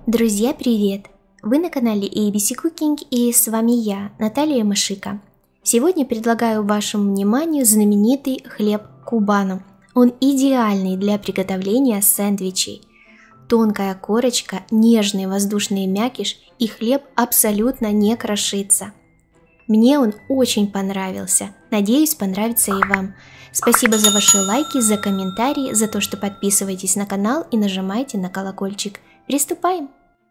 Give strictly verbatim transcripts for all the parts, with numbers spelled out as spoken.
Друзья, привет! Вы на канале эй би си Cooking, и с вами я, Наталья Машика. Сегодня предлагаю вашему вниманию знаменитый хлеб Кубано. Он идеальный для приготовления сэндвичей. Тонкая корочка, нежный воздушный мякиш, и хлеб абсолютно не крошится. Мне он очень понравился, надеюсь, понравится и вам. Спасибо за ваши лайки, за комментарии, за то, что подписываетесь на канал и нажимаете на колокольчик. Приступаем!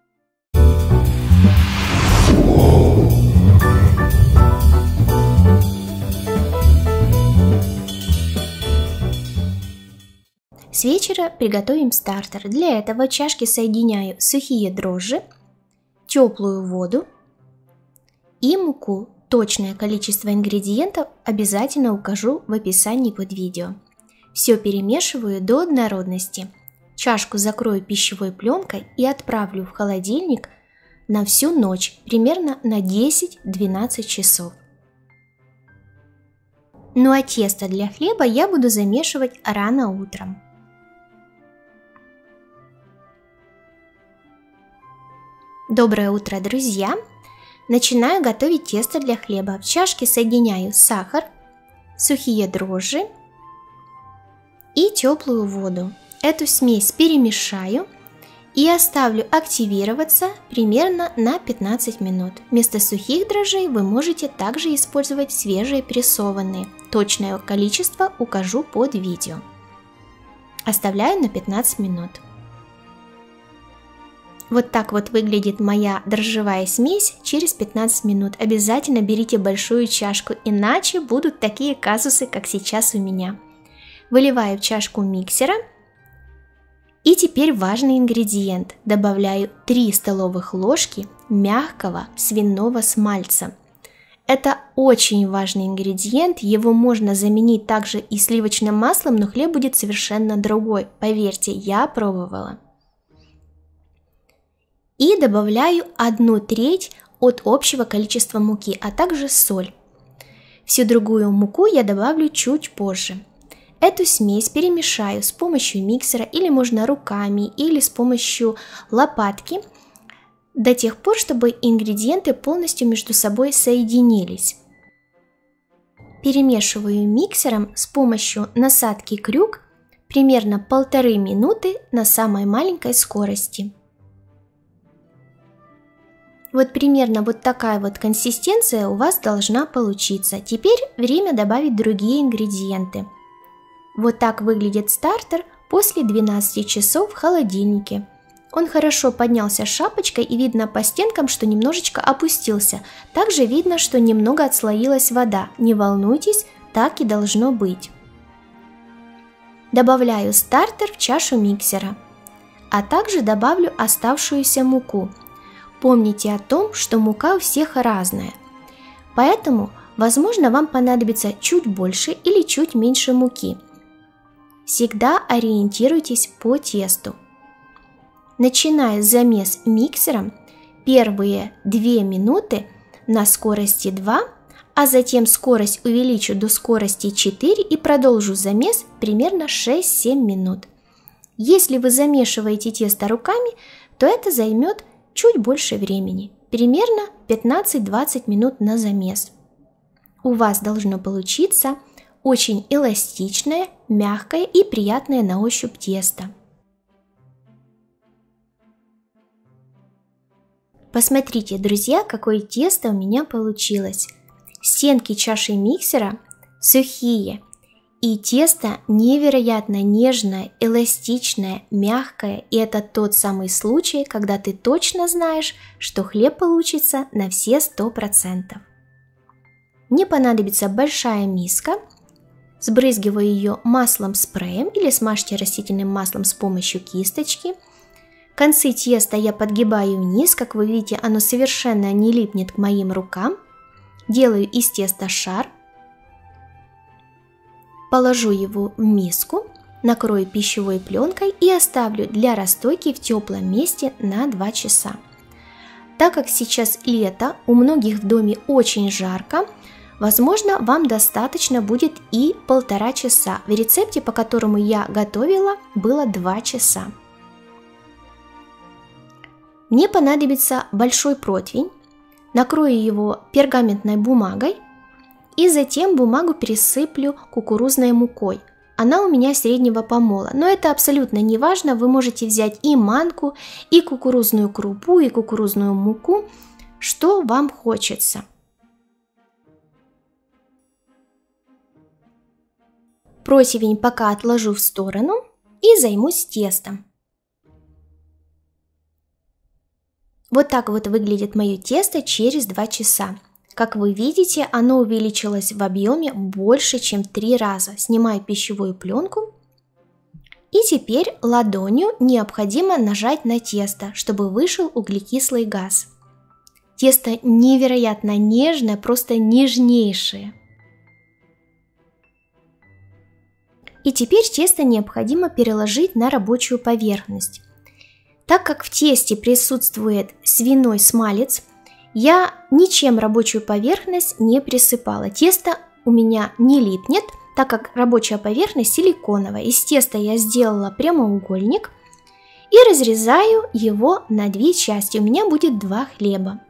С вечера приготовим стартер. Для этого в чашке соединяю сухие дрожжи, теплую воду и муку. Точное количество ингредиентов обязательно укажу в описании под видео. Все перемешиваю до однородности. Чашку закрою пищевой пленкой и отправлю в холодильник на всю ночь, примерно на десять-двенадцать часов. Ну а тесто для хлеба я буду замешивать рано утром. Доброе утро, друзья! Начинаю готовить тесто для хлеба. В чашке соединяю сахар, сухие дрожжи и теплую воду. Эту смесь перемешаю и оставлю активироваться примерно на пятнадцать минут. Вместо сухих дрожжей вы можете также использовать свежие прессованные. Точное количество укажу под видео. Оставляю на пятнадцать минут. Вот так вот выглядит моя дрожжевая смесь через пятнадцать минут. Обязательно берите большую чашку, иначе будут такие казусы, как сейчас у меня. Выливаю в чашку миксера. И теперь важный ингредиент. Добавляю три столовых ложки мягкого свиного смальца. Это очень важный ингредиент, его можно заменить также и сливочным маслом, но хлеб будет совершенно другой. Поверьте, я пробовала. И добавляю одну треть от общего количества муки, а также соль. Всю другую муку я добавлю чуть позже. Эту смесь перемешаю с помощью миксера, или можно руками, или с помощью лопатки, до тех пор, чтобы ингредиенты полностью между собой соединились. Перемешиваю миксером с помощью насадки крюк примерно полторы минуты на самой маленькой скорости. Вот примерно вот такая вот консистенция у вас должна получиться. Теперь время добавить другие ингредиенты. Вот так выглядит стартер после двенадцати часов в холодильнике. Он хорошо поднялся шапочкой, и видно по стенкам, что немножечко опустился. Также видно, что немного отслоилась вода. Не волнуйтесь, так и должно быть. Добавляю стартер в чашу миксера, а также добавлю оставшуюся муку. Помните о том, что мука у всех разная, поэтому, возможно, вам понадобится чуть больше или чуть меньше муки. Всегда ориентируйтесь по тесту. Начинаю замес миксером первые две минуты на скорости два, а затем скорость увеличу до скорости четыре и продолжу замес примерно шесть-семь минут. Если вы замешиваете тесто руками, то это займет чуть больше времени, примерно пятнадцать-двадцать минут на замес. У вас должно получиться очень эластичное, мягкое и приятное на ощупь тесто. Посмотрите, друзья, какое тесто у меня получилось. Стенки чаши миксера сухие, и тесто невероятно нежное, эластичное, мягкое, и это тот самый случай, когда ты точно знаешь, что хлеб получится на все сто процентов. Мне понадобится большая миска. Сбрызгиваю ее маслом-спреем или смажьте растительным маслом с помощью кисточки. Концы теста я подгибаю вниз, как вы видите, оно совершенно не липнет к моим рукам. Делаю из теста шар. Положу его в миску, накрою пищевой пленкой и оставлю для расстойки в теплом месте на два часа. Так как сейчас лето, у многих в доме очень жарко, возможно, вам достаточно будет и полтора часа. В рецепте, по которому я готовила, было два часа. Мне понадобится большой противень, накрою его пергаментной бумагой и затем бумагу пересыплю кукурузной мукой. Она у меня среднего помола, но это абсолютно не важно, вы можете взять и манку, и кукурузную крупу, и кукурузную муку, что вам хочется. Противень пока отложу в сторону и займусь тестом. Вот так вот выглядит мое тесто через два часа. Как вы видите, оно увеличилось в объеме больше, чем в три раза. Снимаю пищевую пленку. И теперь ладонью необходимо нажать на тесто, чтобы вышел углекислый газ. Тесто невероятно нежное, просто нежнейшее. И теперь тесто необходимо переложить на рабочую поверхность. Так как в тесте присутствует свиной смалец, я ничем рабочую поверхность не присыпала. Тесто у меня не липнет, так как рабочая поверхность силиконовая. Из теста я сделала прямоугольник и разрезаю его на две части. У меня будет два хлеба.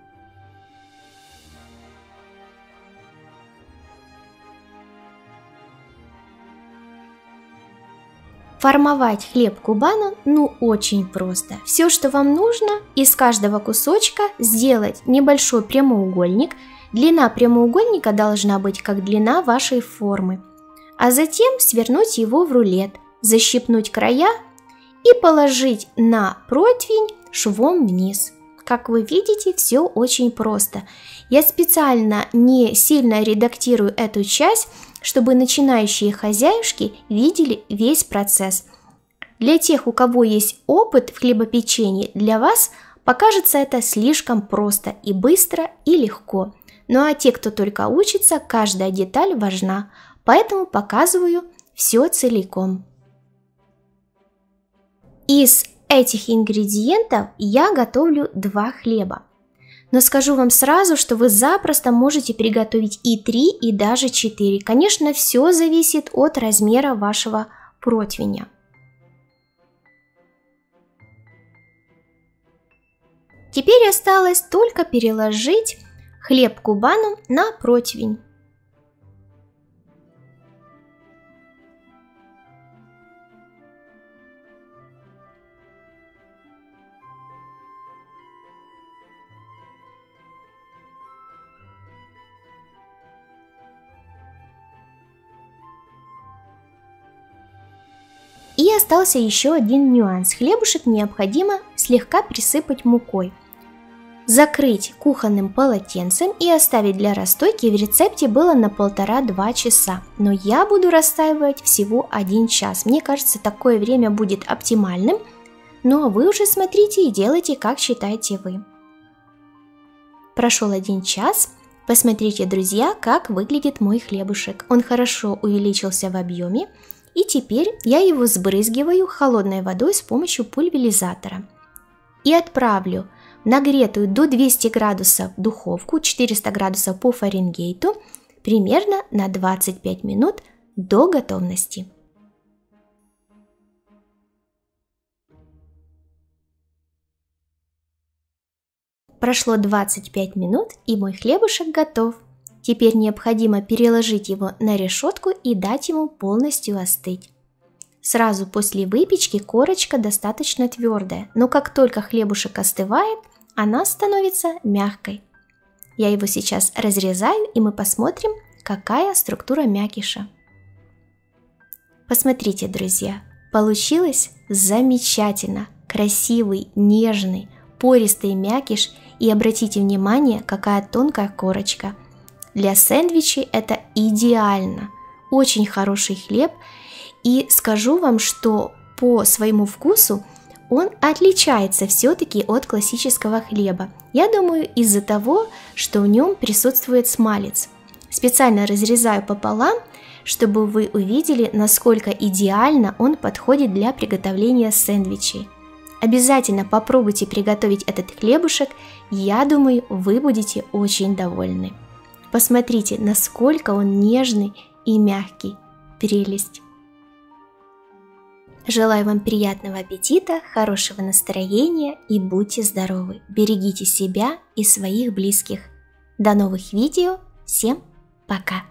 Формовать хлеб кубану ну очень просто. Все, что вам нужно, из каждого кусочка сделать небольшой прямоугольник. Длина прямоугольника должна быть как длина вашей формы. А затем свернуть его в рулет, защипнуть края и положить на противень швом вниз. Как вы видите, все очень просто. Я специально не сильно редактирую эту часть, чтобы начинающие хозяюшки видели весь процесс. Для тех, у кого есть опыт в хлебопечении, для вас покажется это слишком просто и быстро и легко. Ну а те, кто только учится, каждая деталь важна, поэтому показываю все целиком. Из этих ингредиентов я готовлю два хлеба. Но скажу вам сразу, что вы запросто можете приготовить и три, и даже четыре. Конечно, все зависит от размера вашего противня. Теперь осталось только переложить хлеб кубану на противень. И остался еще один нюанс. Хлебушек необходимо слегка присыпать мукой, закрыть кухонным полотенцем и оставить для расстойки. В рецепте было на полтора-два часа, но я буду расстаивать всего один час. Мне кажется, такое время будет оптимальным, но вы уже смотрите и делайте, как считаете вы. Прошел один час. Посмотрите, друзья, как выглядит мой хлебушек. Он хорошо увеличился в объеме. И теперь я его сбрызгиваю холодной водой с помощью пульверизатора и отправлю в нагретую до двухсот градусов духовку, четыреста градусов по Фаренгейту, примерно на двадцать пять минут до готовности. Прошло двадцать пять минут, и мой хлебушек готов. Теперь необходимо переложить его на решетку и дать ему полностью остыть. Сразу после выпечки корочка достаточно твердая, но как только хлебушек остывает, она становится мягкой. Я его сейчас разрезаю, и мы посмотрим, какая структура мякиша. Посмотрите, друзья, получилось замечательно, красивый, нежный, пористый мякиш, и обратите внимание, какая тонкая корочка. Для сэндвичей это идеально, очень хороший хлеб, и скажу вам, что по своему вкусу он отличается все-таки от классического хлеба. Я думаю, из-за того, что в нем присутствует смалец. Специально разрезаю пополам, чтобы вы увидели, насколько идеально он подходит для приготовления сэндвичей. Обязательно попробуйте приготовить этот хлебушек, я думаю, вы будете очень довольны. Посмотрите, насколько он нежный и мягкий. Прелесть! Желаю вам приятного аппетита, хорошего настроения и будьте здоровы. Берегите себя и своих близких. До новых видео. Всем пока!